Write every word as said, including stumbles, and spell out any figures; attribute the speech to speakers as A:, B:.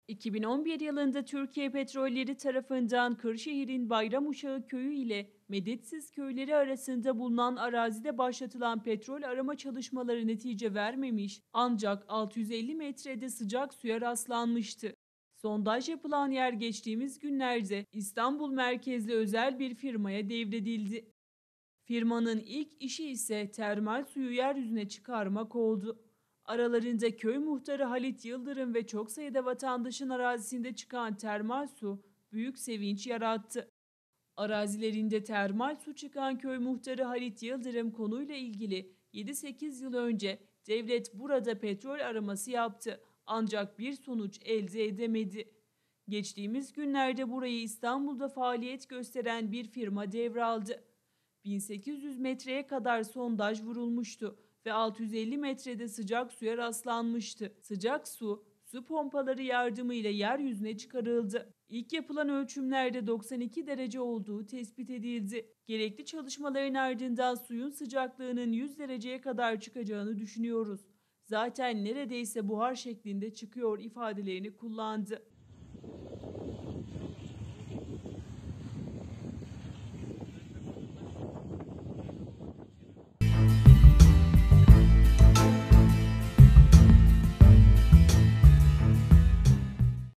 A: iki bin on bir yılında Türkiye Petrolleri tarafından Kırşehir'in Bayramuşağı köyü ile Medetsiz köyleri arasında bulunan arazide başlatılan petrol arama çalışmaları netice vermemiş, ancak altı yüz elli metrede sıcak suya rastlanmıştı. Sondaj yapılan yer geçtiğimiz günlerde İstanbul merkezli özel bir firmaya devredildi. Firmanın ilk işi ise termal suyu yeryüzüne çıkarmak oldu. Aralarında köy muhtarı Halit Yıldırım ve çok sayıda vatandaşın arazisinde çıkan termal su büyük sevinç yarattı. Arazilerinde termal su çıkan köy muhtarı Halit Yıldırım konuyla ilgili yedi sekiz yıl önce devlet burada petrol araması yaptı, ancak bir sonuç elde edemedi. Geçtiğimiz günlerde burayı İstanbul'da faaliyet gösteren bir firma devraldı. bin sekiz yüz metreye kadar sondaj vurulmuştu ve altı yüz elli metrede sıcak suya rastlanmıştı. Sıcak su, su pompaları yardımıyla yeryüzüne çıkarıldı. İlk yapılan ölçümlerde doksan iki derece olduğu tespit edildi. Gerekli çalışmaların ardından suyun sıcaklığının yüz dereceye kadar çıkacağını düşünüyoruz. Zaten neredeyse buhar şeklinde çıkıyor ifadelerini kullandı.